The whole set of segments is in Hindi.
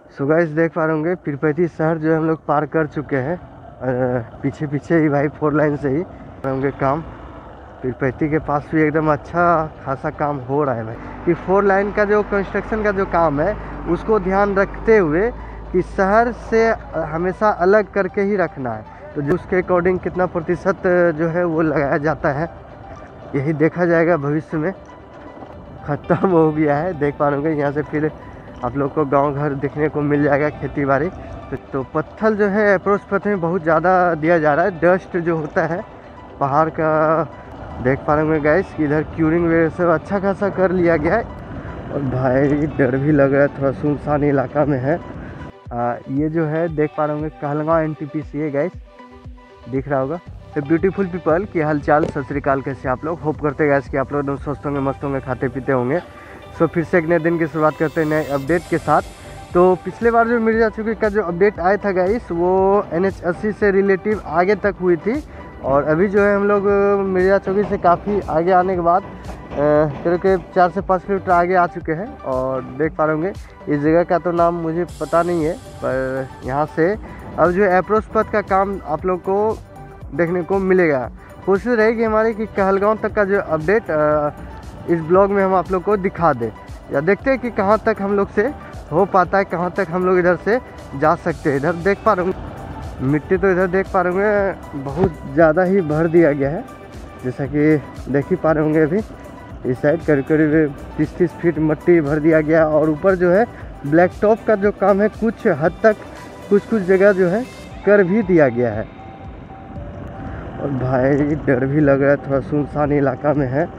सो गाइस देख पा रहे होंगे पीरपैंती शहर जो है हम लोग पार कर चुके हैं। पीछे पीछे ही भाई 4 लाइन से ही होंगे काम। पीरपैंती के पास भी एकदम अच्छा खासा काम हो रहा है भाई कि 4 लाइन का जो कंस्ट्रक्शन का जो काम है उसको ध्यान रखते हुए कि शहर से हमेशा अलग करके ही रखना है, तो जो उसके अकॉर्डिंग कितना प्रतिशत जो है वो लगाया जाता है यही देखा जाएगा भविष्य में। ख़त्म हो गया है, देख पा रहे होंगे यहाँ से फिर आप लोग को गांव घर देखने को मिल जाएगा, खेती बाड़ी। तो पत्थर जो है अप्रोच पत्थर में बहुत ज़्यादा दिया जा रहा है। डस्ट जो होता है पहाड़ का देख पा रहे होंगे गाइस, इधर क्यूरिंग वगैरह सब अच्छा खासा कर लिया गया है। और भाई डर भी लग रहा है, थोड़ा सुनसान इलाका में है। ये जो है देख पा रहे होंगे कहलगांव NTPC है गाइस, दिख रहा होगा। तो ब्यूटीफुल पीपल की हालचाल, सत श्री अकाल, कैसे आप लोग? होप करते गैस कि आप लोग एकदम स्वस्थ होंगे, मस्त होंगे, खाते पीते होंगे। सो फिर से एक नए दिन की शुरुआत करते हैं नए अपडेट के साथ। तो पिछले बार जो मिर्जा चौकी का जो अपडेट आया था गाइस वो NH 80 से रिलेटिव आगे तक हुई थी, और अभी जो है हम लोग मिर्जा चौकी से काफ़ी आगे आने के बाद करीब 4 से 5 किलोमीटर आगे आ चुके हैं। और देख पा रहे होंगे इस जगह का तो नाम मुझे पता नहीं है, पर यहाँ से अब जो अप्रोच पथ का काम आप लोग को देखने को मिलेगा। कोशिश रहेगी हमारी कि कहलगांव तक का जो अपडेट इस ब्लॉग में हम आप लोग को दिखा दें, या देखते हैं कि कहाँ तक हम लोग से हो पाता है, कहाँ तक हम लोग इधर से जा सकते हैं। इधर देख पा रहे होंगे मिट्टी, तो इधर देख पा रहे होंगे बहुत ज़्यादा ही भर दिया गया है, जैसा कि देख ही पा रहे होंगे। अभी इस साइड करीब करीब 30-30 फीट मिट्टी भर दिया गया, और ऊपर जो है ब्लैक टॉप का जो काम है कुछ हद तक कुछ जगह जो है कर भी दिया गया है। और भाई डर भी लग रहा है, थोड़ा सुनसान इलाका में है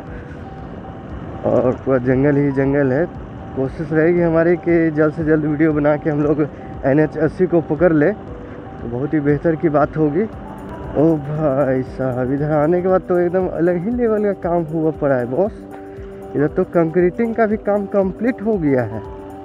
और पूरा जंगल ही जंगल है। कोशिश रहेगी हमारी कि जल्द से जल्द वीडियो बना के हम लोग NH 80 को पकड़ ले, तो बहुत ही बेहतर की बात होगी। ओ भाई साहब, इधर आने के बाद तो एकदम अलग ही लेवल का काम हुआ पड़ा है बॉस। इधर तो कंक्रीटिंग का भी काम कंप्लीट हो गया है,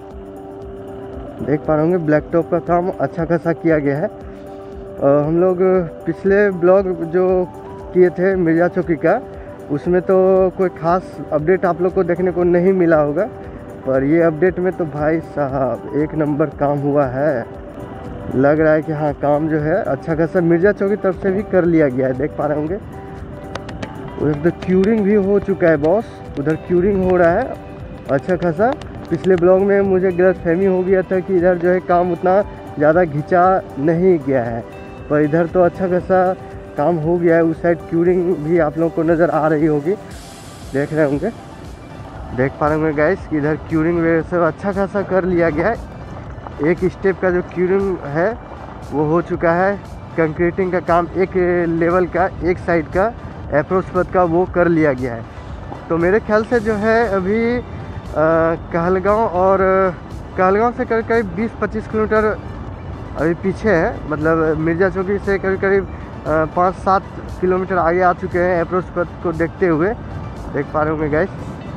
देख पा रहे होंगे ब्लैक टॉप का काम अच्छा खासा किया गया है। हम लोग पिछले ब्लॉग जो किए थे मिर्जा चौकी का, उसमें तो कोई ख़ास अपडेट आप लोग को देखने को नहीं मिला होगा, पर ये अपडेट में तो भाई साहब एक नंबर काम हुआ है। लग रहा है कि हाँ काम जो है अच्छा खासा मिर्जा चौकी तरफ से भी कर लिया गया है, देख पा रहे होंगे। उधर तो क्यूरिंग भी हो चुका है बॉस, उधर क्यूरिंग हो रहा है अच्छा खासा। पिछले ब्लॉग में मुझे गलतफहमी हो गया था कि इधर जो है काम उतना ज़्यादा घिंचा नहीं गया है, पर इधर तो अच्छा खासा काम हो गया है। उस साइड क्यूरिंग भी आप लोगों को नज़र आ रही होगी, देख रहे होंगे, देख पा रहे होंगे गाइस कि इधर क्यूरिंग वगैरह सब अच्छा खासा कर लिया गया है। एक स्टेप का जो क्यूरिंग है वो हो चुका है, कंक्रीटिंग का काम एक लेवल का, एक साइड का अप्रोच पथ का वो कर लिया गया है। तो मेरे ख्याल से जो है अभी कहलगांव और कहलगांव से करीब 20-25 किलोमीटर अभी पीछे है, मतलब मिर्जा चौकी से करीब 5-7 किलोमीटर आगे आ चुके हैं अप्रोच पथ को देखते हुए, देख पा रहे होंगे गाइस।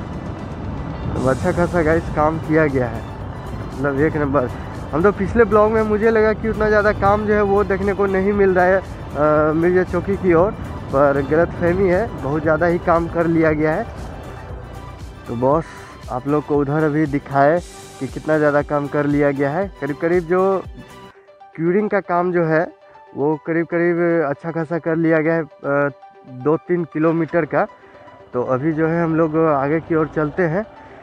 तो अच्छा खासा गाइस काम किया गया है, मतलब एक नंबर। हम तो पिछले ब्लॉग में मुझे लगा कि उतना ज़्यादा काम जो है वो देखने को नहीं मिल रहा है मिर्जा चौकी की ओर, पर गलतफहमी है, बहुत ज़्यादा ही काम कर लिया गया है। तो बॉस आप लोग को उधर अभी दिखाए कि कितना ज़्यादा काम कर लिया गया है। करीब जो क्यूरिंग का काम जो है वो करीब अच्छा खासा कर लिया गया है 2-3 किलोमीटर का। तो अभी जो है हम लोग आगे की ओर चलते हैं।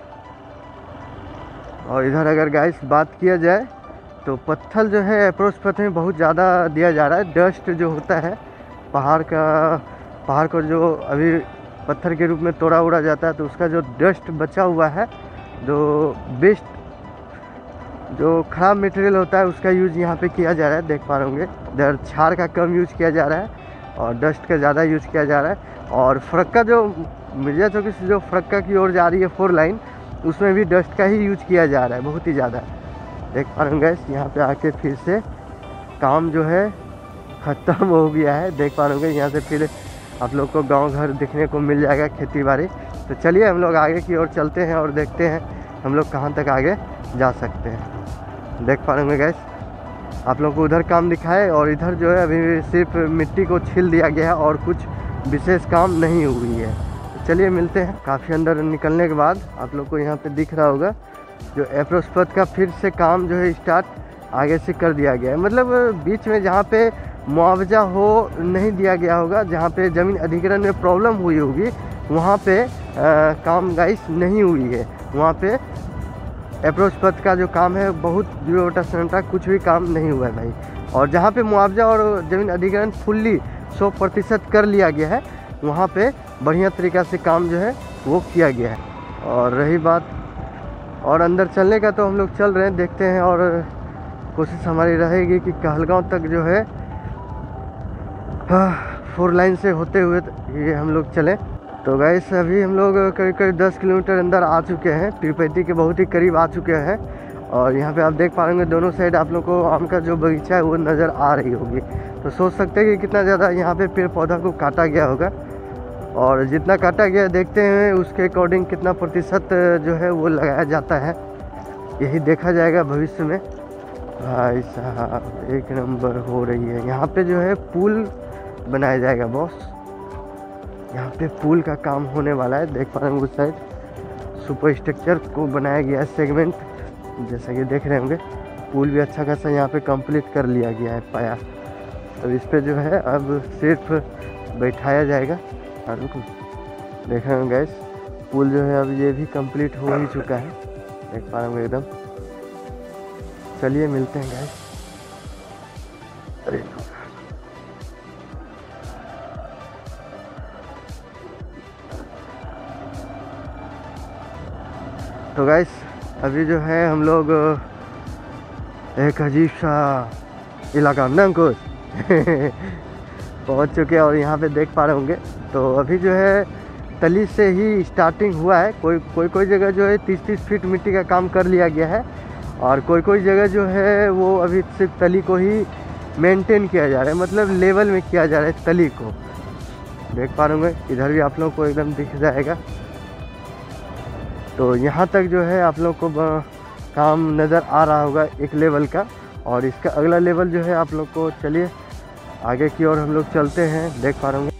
और इधर अगर गाइस बात किया जाए तो पत्थर जो है अप्रोच पथ में बहुत ज़्यादा दिया जा रहा है। डस्ट जो होता है पहाड़ को जो अभी पत्थर के रूप में तोड़ा उड़ा जाता है, तो उसका जो डस्ट बचा हुआ है, जो वेस्ट जो ख़राब मटेरियल होता है उसका यूज़ यहाँ पे किया जा रहा है, देख पा रहे होंगे। इधर छार का कम यूज़ किया जा रहा है और डस्ट का ज़्यादा यूज़ किया जा रहा है। और फरक्का जो मिर्जा चौकी से जो फरक्का की ओर जा रही है 4 लाइन, उसमें भी डस्ट का ही यूज़ किया जा रहा है बहुत ही ज़्यादा, देख पा रहे होंगे। यहाँ पे आके फिर से काम जो है ख़त्म हो गया है, देख पा रहे होंगे। यहाँ से फिर आप लोग को गांव घर देखने को मिल जाएगा, खेती बाड़ी। तो चलिए हम लोग आगे की ओर चलते हैं और देखते हैं हम लोग कहाँ तक आगे जा सकते हैं। देख पा रहे होंगे गैस, आप लोग को उधर काम दिखाए, और इधर जो है अभी सिर्फ मिट्टी को छील दिया गया है और कुछ विशेष काम नहीं हुई है। तो चलिए मिलते हैं। काफ़ी अंदर निकलने के बाद आप लोग को यहाँ पे दिख रहा होगा जो अप्रोच पथ का फिर से काम जो है स्टार्ट आगे से कर दिया गया है। मतलब बीच में जहाँ पे मुआवजा हो नहीं दिया गया होगा, जहाँ पे ज़मीन अधिग्रहण में प्रॉब्लम हुई होगी, वहाँ पे काम गाइस नहीं हुई है। वहाँ पे अप्रोच पथ का जो काम है बहुत 0% कुछ भी काम नहीं हुआ है भाई। और जहाँ पे मुआवजा और ज़मीन अधिग्रहण फुल्ली 100% कर लिया गया है, वहाँ पे बढ़िया तरीक़ा से काम जो है वो किया गया है। और रही बात और अंदर चलने का, तो हम लोग चल रहे हैं, देखते हैं। और कोशिश हमारी रहेगी कि कहलगांव तक जो है 4 लाइन से होते हुए ये हम लोग चलें। तो गाइस अभी हम लोग करीब करीब 10 किलोमीटर अंदर आ चुके हैं, पीरपैती के बहुत ही करीब आ चुके हैं। और यहाँ पे आप देख पा रहे होंगे दोनों साइड आप लोग को आम का जो बगीचा है वो नज़र आ रही होगी। तो सोच सकते हैं कि कितना ज़्यादा यहाँ पे पेड़ पौधा को काटा गया होगा। और जितना काटा गया देखते हैं उसके अकॉर्डिंग कितना प्रतिशत जो है वो लगाया जाता है, यही देखा जाएगा भविष्य में। भाई साहब एक नंबर हो रही है। यहाँ पे जो है पुल बनाया जाएगा बॉस, यहाँ पे पुल का काम होने वाला है। देख पा रहे होंगे उस साइड सुपर स्ट्रक्चर को बनाया गया है सेगमेंट, जैसा कि देख रहे होंगे। पुल भी अच्छा खासा यहाँ पे कंप्लीट कर लिया गया है पाया। तो इस पे जो है अब सिर्फ बैठाया जाएगा। और देख रहे होंगे गाइस पुल जो है अब ये भी कंप्लीट हो ही चुका है, देख पा रहे होंगे एकदम। चलिए मिलते हैं गाइस। अरे तो गाइस अभी जो है हम लोग एक अजीब सा इलाका नंकुश पहुंच चुके हैं। और यहाँ पे देख पा रहे होंगे तो अभी जो है तली से ही स्टार्टिंग हुआ है। कोई जगह जो है 30-30 फीट मिट्टी का काम कर लिया गया है। और कोई जगह जो है वो अभी सिर्फ तली को ही मेंटेन किया जा रहा है, मतलब लेवल में किया जा रहा है तली को। देख पा रहे होंगे इधर भी आप लोग को एकदम दिख जाएगा। तो यहाँ तक जो है आप लोग को काम नज़र आ रहा होगा एक लेवल का। और इसका अगला लेवल जो है आप लोग को, चलिए आगे की ओर हम लोग चलते हैं। देख पा रहे होंगे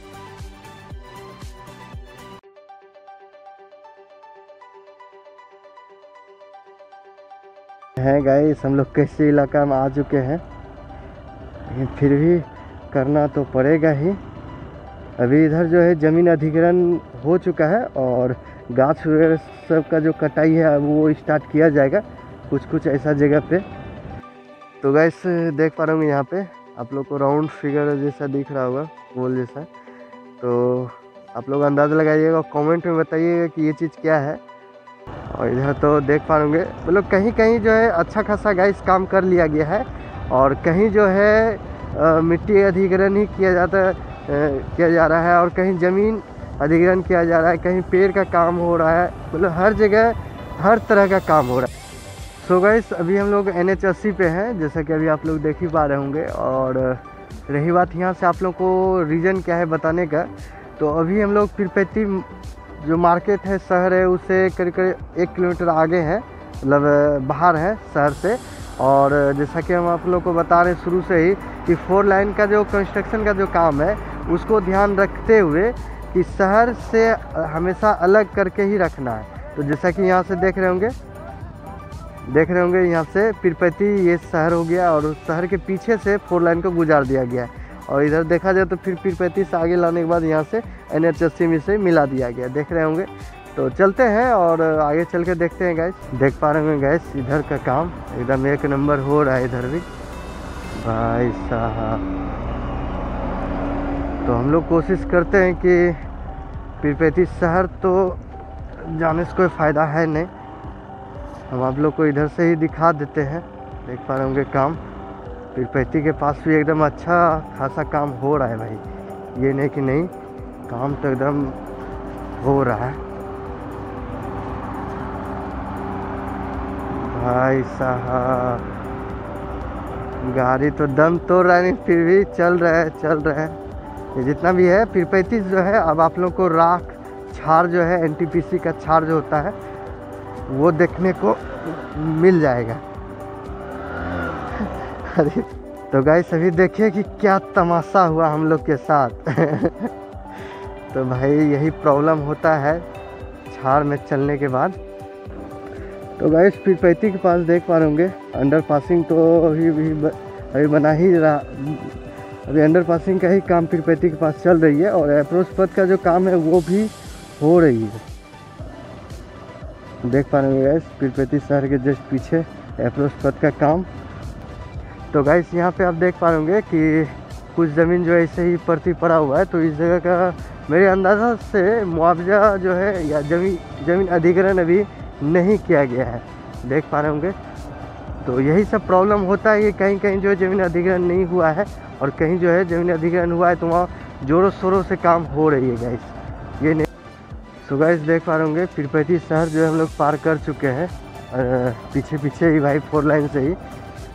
हैं गाइस हम लोग कैसे इलाका में आ चुके हैं, लेकिन फिर भी करना तो पड़ेगा ही। अभी इधर जो है ज़मीन अधिग्रहण हो चुका है और गाछ वगैरह सब का जो कटाई है वो स्टार्ट किया जाएगा कुछ ऐसा जगह पे। तो गाइस देख पा रहे होंगे यहाँ पे आप लोग को राउंड फिगर जैसा दिख रहा होगा, गोल जैसा। तो आप लोग अंदाज़ा लगाइएगा, कमेंट में बताइएगा कि ये चीज़ क्या है। और इधर तो देख पा रहे होंगे मतलब कहीं जो है अच्छा खासा गाइस काम कर लिया गया है। और कहीं जो है मिट्टी अधिग्रहण ही किया जा रहा है, और कहीं ज़मीन अधिग्रहण किया जा रहा है, कहीं पेड़ का काम हो रहा है। मतलब हर जगह हर तरह का काम हो रहा है। सो गाइस अभी हम लोग NH 80 पे हैं, जैसा कि अभी आप लोग देख ही पा रहे होंगे। और रही बात यहाँ से आप लोग को रीज़न क्या है बताने का, तो अभी हम लोग पीरपैती जो मार्केट है, शहर है, उससे करीब 1 किलोमीटर आगे है, मतलब बाहर है शहर से। और जैसा कि हम आप लोग को बता रहे हैं शुरू से ही कि 4 लाइन का जो कंस्ट्रक्शन का जो काम है उसको ध्यान रखते हुए कि शहर से हमेशा अलग करके ही रखना है। तो जैसा कि यहाँ से देख रहे होंगे यहाँ से पीरपैती ये शहर हो गया, और उस शहर के पीछे से 4 लाइन को गुजार दिया गया है। और इधर देखा जाए तो फिर पीरपैती से आगे लाने के बाद यहाँ से NH 80 में से मिला दिया गया, देख रहे होंगे। तो चलते हैं और आगे चल के देखते हैं गाइस। देख पा रहे होंगे गाइस इधर का काम एकदम एक नंबर हो रहा है इधर भी भाई साहब। तो हम लोग कोशिश करते हैं कि पीरपैती शहर तो जाने से कोई फ़ायदा है नहीं, हम आप लोग को इधर से ही दिखा देते हैं। देख पा रहे होंगे काम पीरपैती के पास भी एकदम अच्छा खासा काम हो रहा है भाई, ये नहीं कि नहीं, काम तो एकदम हो रहा है भाई साहब। गाड़ी तो दम तोड़ रहा है, नहीं फिर भी चल रहा है। ये जितना भी है पीरपैती जो है, अब आप लोग को राख छार जो है NTPC का छार जो होता है वो देखने को मिल जाएगा। अरे तो गाइस अभी देखिए कि क्या तमाशा हुआ हम लोग के साथ। तो भाई यही प्रॉब्लम होता है छार में चलने के बाद। तो गाइस पीरपैती के पास देख पा रहे होंगे अंडर पासिंग तो अभी बना ही रहा। अभी अंडर पासिंग का ही काम पीरपैती के पास चल रही है और अप्रोच पथ का जो काम है वो भी हो रही है। देख पा रहे होंगे गाइस पीरपैती शहर के जस्ट पीछे अप्रोच पथ का काम। तो गाइस यहाँ पे आप देख पा रहे होंगे कि कुछ ज़मीन जो है ऐसे ही परती पड़ा हुआ है। तो इस जगह का मेरे अंदाज़ा से मुआवजा जो है या ज़मीन अधिग्रहण अभी नहीं किया गया है। देख पा रहे होंगे तो यही सब प्रॉब्लम होता है। ये कहीं कहीं जो है ज़मीन अधिग्रहण नहीं हुआ है और कहीं जो है ज़मीन अधिग्रहण हुआ है तो वहाँ ज़ोरों शोरों से काम हो रही है गाइस। ये नहीं सो गाइस देख पा रहे होंगे पीरपैती शहर जो है हम लोग पार कर चुके हैं पीछे पीछे ही भाई 4 लाइन से ही।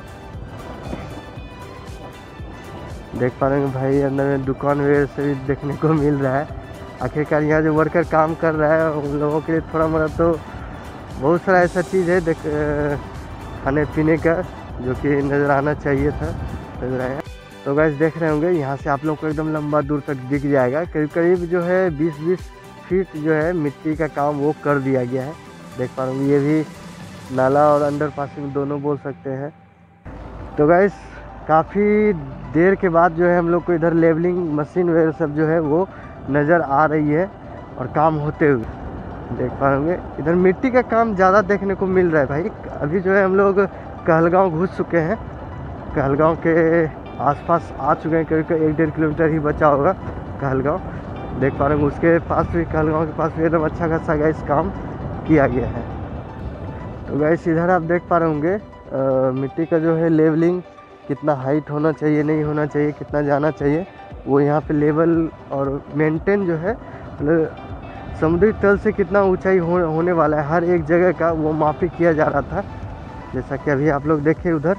देख पा रहे हैं भाई अंदर में दुकान वगैरह से भी देखने को मिल रहा है। आखिरकार यहाँ जो वर्कर काम कर रहा है उन लोगों के लिए थोड़ा मोड़ा तो बहुत सारा ऐसा चीज़ है खाने पीने का जो कि नज़र आना चाहिए था, नज़र आया। तो गाइस देख रहे होंगे यहाँ से आप लोग को एकदम लंबा दूर तक दिख जाएगा। करीब करीब जो है 20-20 फीट जो है मिट्टी का काम वो कर दिया गया है। देख पा रहे होंगे ये भी नाला और अंडर पासिंग दोनों बोल सकते हैं। तो गाइस काफ़ी देर के बाद जो है हम लोग को इधर लेवलिंग मशीन वगैरह सब जो है वो नज़र आ रही है और काम होते हुए देख पा रहे होंगे। इधर मिट्टी का काम ज़्यादा देखने को मिल रहा है भाई। अभी जो है हम लोग कहलगांव घुस चुके हैं, कहलगांव के आसपास आ चुके हैं। करीब 1-1.5 किलोमीटर ही बचा होगा कहलगांव। देख पा रहे होंगे उसके पास भी कहलगांव के पास भी एकदम अच्छा खासा गैस काम किया गया है। तो गैस इधर आप देख पा रहे होंगे मिट्टी का जो है लेवलिंग कितना हाइट होना चाहिए, नहीं होना चाहिए, कितना जाना चाहिए, वो यहाँ पे लेवल और मेंटेन जो है समुद्री तल से कितना ऊंचाई होने वाला है हर एक जगह का वो मापी किया जा रहा था, जैसा कि अभी आप लोग देखे उधर।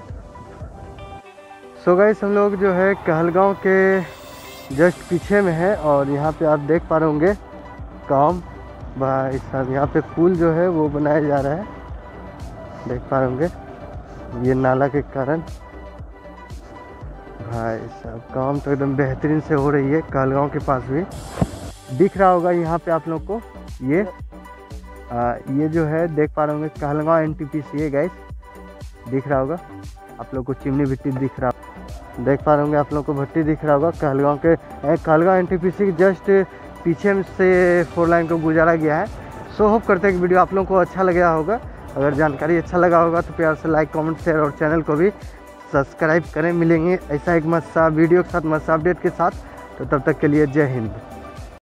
सो गाइस हम लोग जो है कहलगांव के जस्ट पीछे में है और यहाँ पे आप देख पा रहे होंगे काम भाई साहब यहाँ पे पुल जो है वो बनाया जा रहा है। देख पा रहे होंगे ये नाला के कारण भाई साहब काम तो एकदम बेहतरीन से हो रही है। कहलगांव के पास भी दिख रहा होगा यहाँ पे आप लोग को ये जो है देख पा रहे होंगे कहलगांव NTPC है गाइस। दिख रहा होगा आप लोग को चिमनी भट्टी दिख रहा, देख पा रहे होंगे आप लोग को भट्टी दिख रहा होगा। कहलगांव NTPC के जस्ट पीछे से 4 लाइन को गुजारा गया है। सो होप करते हैं कि वीडियो आप लोगों को अच्छा लगा होगा। अगर जानकारी अच्छा लगा होगा तो प्यार से लाइक, कमेंट, शेयर और चैनल को भी सब्सक्राइब करें। मिलेंगे ऐसा एक मस्त वीडियो के साथ, मस्त अपडेट के साथ। तो तब तक के लिए जय हिंद।